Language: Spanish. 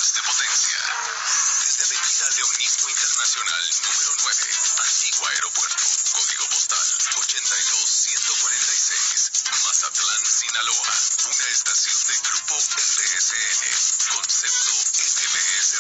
volts de potencia. Desde Avenida Leonismo Internacional número 9, Antiguo Aeropuerto, código postal 82146, Mazatlán, Sinaloa. Una estación de Grupo FSN, concepto MBS.